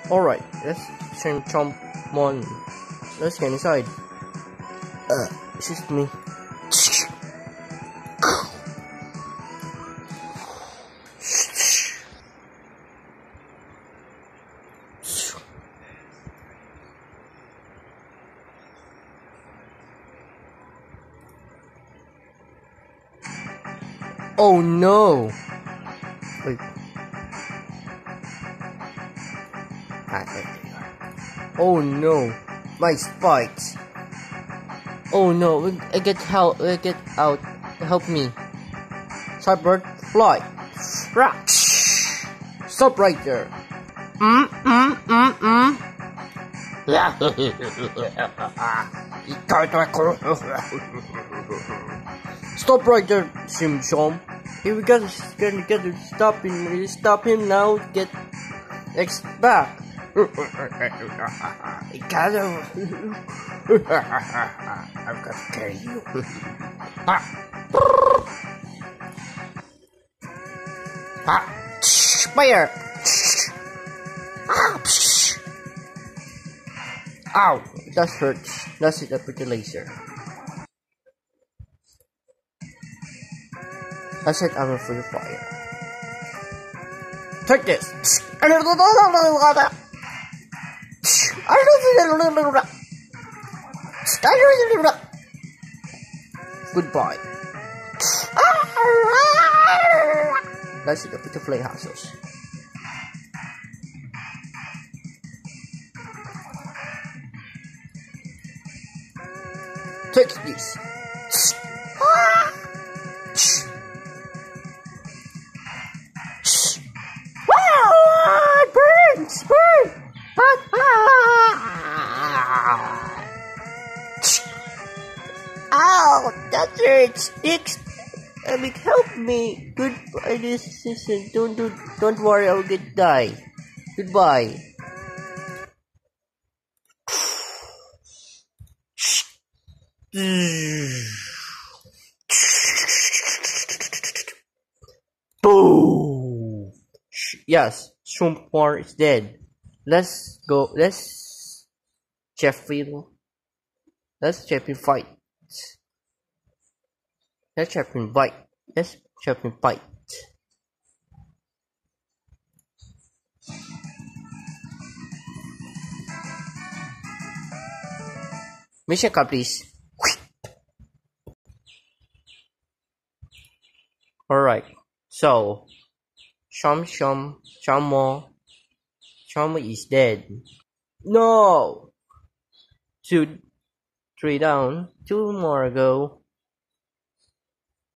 Alright, let's send Chompmon. Let's get inside. Excuse me. Oh no! Wait. Oh no! My spikes! Oh no! I get help! I get out! Help me! Cyber fly! Stop right there! Stop right there, Shimshom! Here we gotta stop him! Stop him now! Get X back! I gotta. I've got to carry you. Fire! Ow! That hurts. That's it. I put the laser. That's it. I'm for the fire. Take this. Goodbye. That's it. I put the flame houses. Take this. Burns! Ow! That hurts! Nick, help me! Goodbye, this season. Don't worry, I'll die. Goodbye. Boom! Yes, Chompmon is dead. Let's go. Let's Sheffield fight. Let's Sheffield fight. Let's Sheffield fight. Mission complete. Alright, so Chompmon is dead. No! 2, 3 down, 2 more ago.